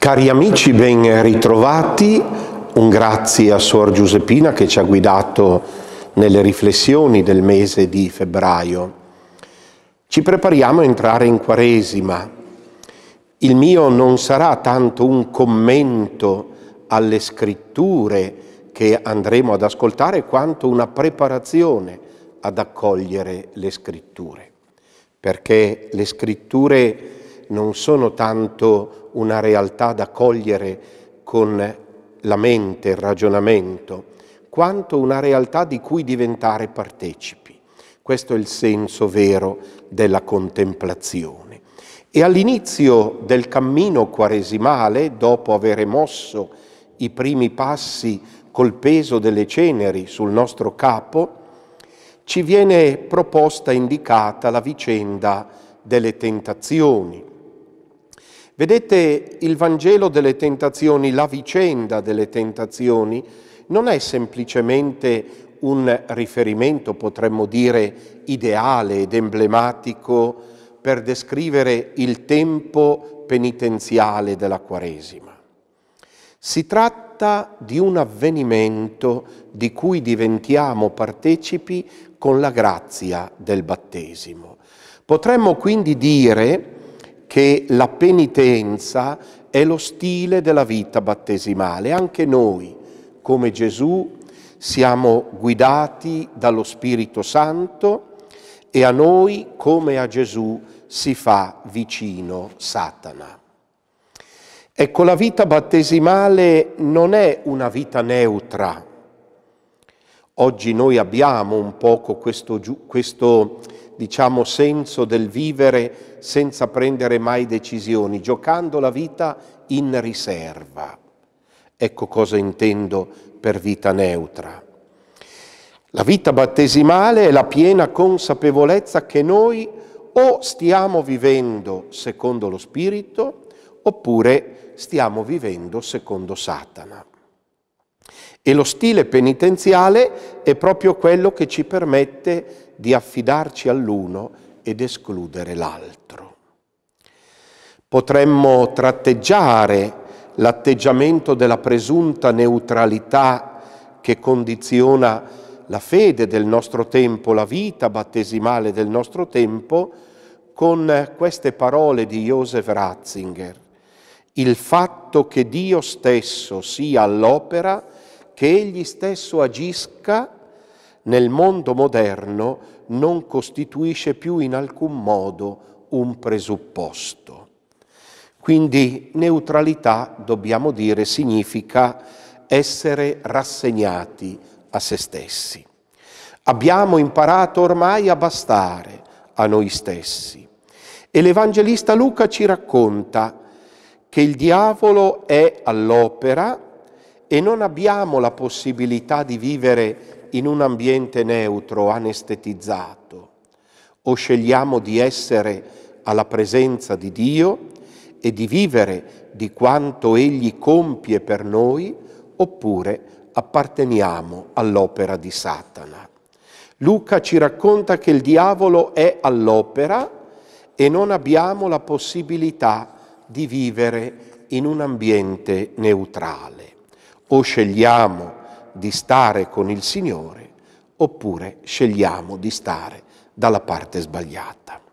Cari amici, ben ritrovati. Un grazie a Suor Giuseppina che ci ha guidato nelle riflessioni del mese di febbraio. Ci prepariamo a entrare in Quaresima. Il mio non sarà tanto un commento alle scritture che andremo ad ascoltare, quanto una preparazione ad accogliere le scritture, perché le scritture non sono tanto una realtà da cogliere con la mente, il ragionamento, quanto una realtà di cui diventare partecipi. Questo è il senso vero della contemplazione. E all'inizio del cammino quaresimale, dopo aver mosso i primi passi col peso delle ceneri sul nostro capo, ci viene proposta, indicata la vicenda delle tentazioni. Vedete, il Vangelo delle tentazioni, la vicenda delle tentazioni, non è semplicemente un riferimento, potremmo dire, ideale ed emblematico per descrivere il tempo penitenziale della Quaresima. Si tratta di un avvenimento di cui diventiamo partecipi con la grazia del battesimo. Potremmo quindi dire che la penitenza è lo stile della vita battesimale. Anche noi, come Gesù, siamo guidati dallo Spirito Santo e a noi, come a Gesù, si fa vicino Satana. Ecco, la vita battesimale non è una vita neutra. Oggi noi abbiamo un poco questo senso del vivere senza prendere mai decisioni, giocando la vita in riserva. Ecco cosa intendo per vita neutra. La vita battesimale è la piena consapevolezza che noi o stiamo vivendo secondo lo Spirito oppure stiamo vivendo secondo Satana. E lo stile penitenziale è proprio quello che ci permette di affidarci all'uno ed escludere l'altro. Potremmo tratteggiare l'atteggiamento della presunta neutralità che condiziona la fede del nostro tempo, la vita battesimale del nostro tempo, con queste parole di Joseph Ratzinger. Il fatto che Dio stesso sia all'opera, che Egli stesso agisca nel mondo moderno, non costituisce più in alcun modo un presupposto. Quindi neutralità, dobbiamo dire, significa essere rassegnati a se stessi. Abbiamo imparato ormai a bastare a noi stessi. E l'Evangelista Luca ci racconta che il diavolo è all'opera e non abbiamo la possibilità di vivere in un ambiente neutro, anestetizzato. O scegliamo di essere alla presenza di Dio e di vivere di quanto Egli compie per noi, oppure apparteniamo all'opera di Satana. Luca ci racconta che il diavolo è all'opera e non abbiamo la possibilità di vivere in un ambiente neutrale. O scegliamo di stare con il Signore, oppure scegliamo di stare dalla parte sbagliata.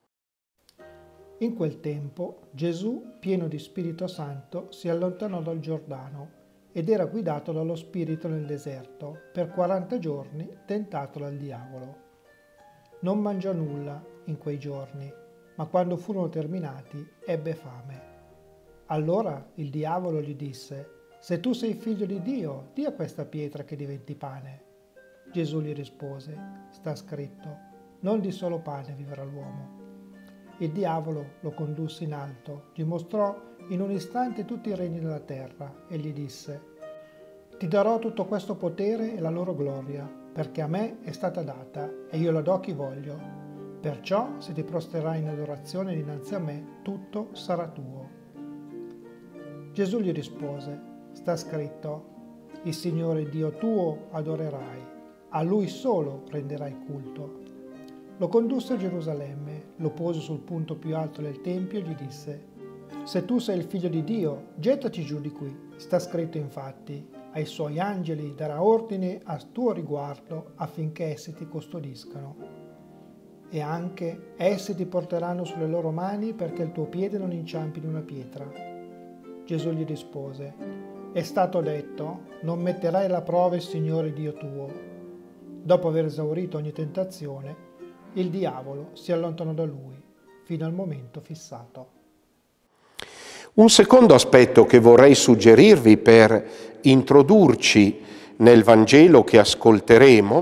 In quel tempo Gesù, pieno di Spirito Santo, si allontanò dal Giordano ed era guidato dallo Spirito nel deserto per 40 giorni, tentato dal diavolo. Non mangiò nulla in quei giorni, ma quando furono terminati ebbe fame. Allora il diavolo gli disse: «Se tu sei figlio di Dio, di a questa pietra che diventi pane». Gesù gli rispose: «Sta scritto, non di solo pane vivrà l'uomo». Il diavolo lo condusse in alto, gli mostrò in un istante tutti i regni della terra e gli disse: «Ti darò tutto questo potere e la loro gloria, perché a me è stata data e io la do a chi voglio. Perciò se ti prostrerai in adorazione dinanzi a me, tutto sarà tuo». Gesù gli rispose: «Sta scritto, il Signore Dio tuo adorerai, a Lui solo renderai culto». Lo condusse a Gerusalemme, lo pose sul punto più alto del Tempio e gli disse: Se tu sei il figlio di Dio, gettati giù di qui. Sta scritto infatti, ai suoi angeli darà ordine a tuo riguardo affinché essi ti custodiscano. E anche essi ti porteranno sulle loro mani perché il tuo piede non inciampi in una pietra. Gesù gli rispose, è stato detto, non metterai alla prova il Signore Dio tuo. Dopo aver esaurito ogni tentazione, il diavolo si allontanò da lui fino al momento fissato. Un secondo aspetto che vorrei suggerirvi per introdurci nel Vangelo che ascolteremo,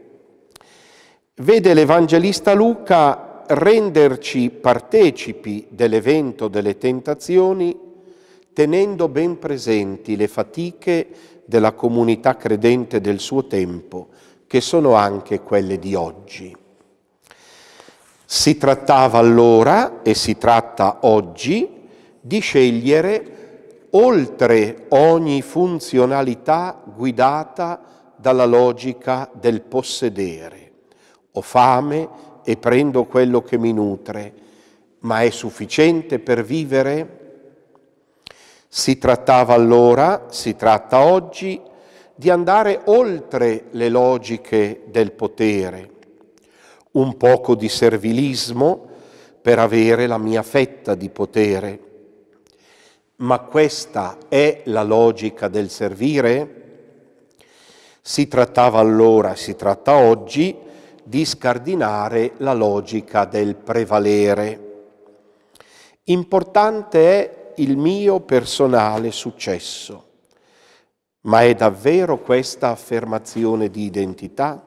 vede l'Evangelista Luca renderci partecipi dell'evento delle tentazioni, tenendo ben presenti le fatiche della comunità credente del suo tempo, che sono anche quelle di oggi. Si trattava allora, e si tratta oggi, di scegliere oltre ogni funzionalità guidata dalla logica del possedere. Ho fame e prendo quello che mi nutre, ma è sufficiente per vivere? Si trattava allora, si tratta oggi, di andare oltre le logiche del potere, un poco di servilismo per avere la mia fetta di potere. Ma questa è la logica del servire? Si trattava allora, si tratta oggi, di scardinare la logica del prevalere. Importante è il mio personale successo. Ma è davvero questa affermazione di identità?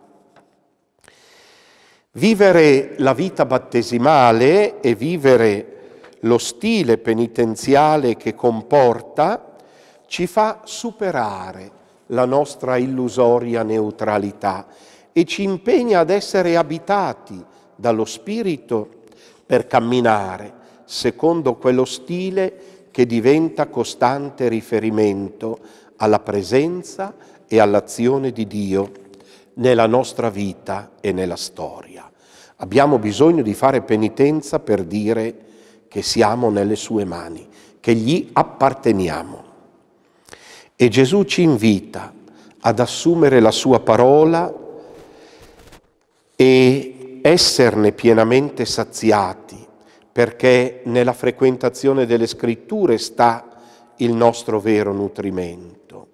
Vivere la vita battesimale e vivere lo stile penitenziale che comporta ci fa superare la nostra illusoria neutralità e ci impegna ad essere abitati dallo Spirito per camminare secondo quello stile che diventa costante riferimento alla presenza e all'azione di Dio nella nostra vita e nella storia. Abbiamo bisogno di fare penitenza per dire che siamo nelle sue mani, che gli apparteniamo. E Gesù ci invita ad assumere la sua parola e esserne pienamente saziati, perché nella frequentazione delle Scritture sta il nostro vero nutrimento.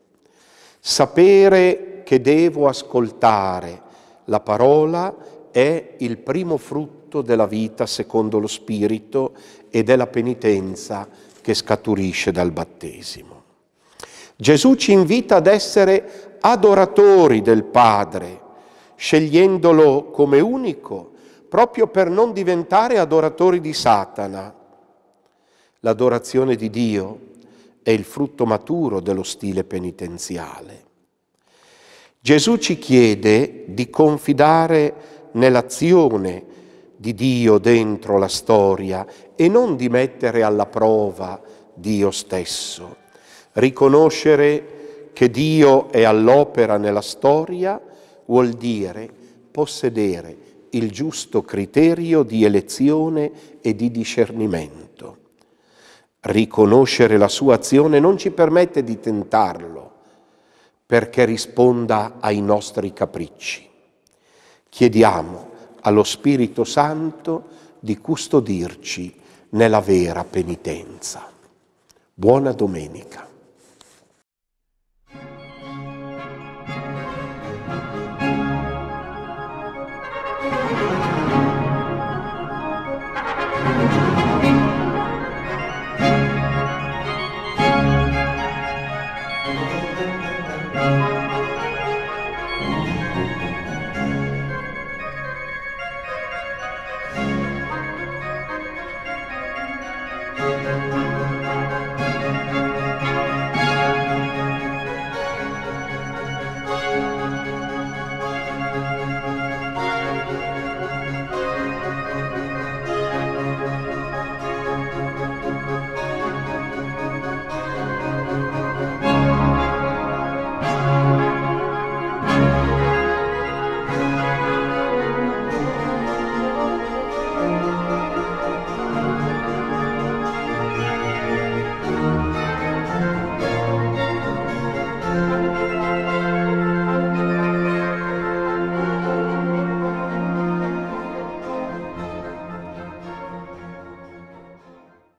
Sapere che devo ascoltare la parola è il primo frutto della vita secondo lo Spirito e della penitenza che scaturisce dal battesimo. Gesù ci invita ad essere adoratori del Padre, scegliendolo come unico, proprio per non diventare adoratori di Satana. L'adorazione di Dio è il frutto maturo dello stile penitenziale. Gesù ci chiede di confidare nell'azione di Dio dentro la storia e non di mettere alla prova Dio stesso. Riconoscere che Dio è all'opera nella storia vuol dire possedere il giusto criterio di elezione e di discernimento. Riconoscere la sua azione non ci permette di tentarlo, perché risponda ai nostri capricci. Chiediamo allo Spirito Santo di custodirci nella vera penitenza. Buona domenica.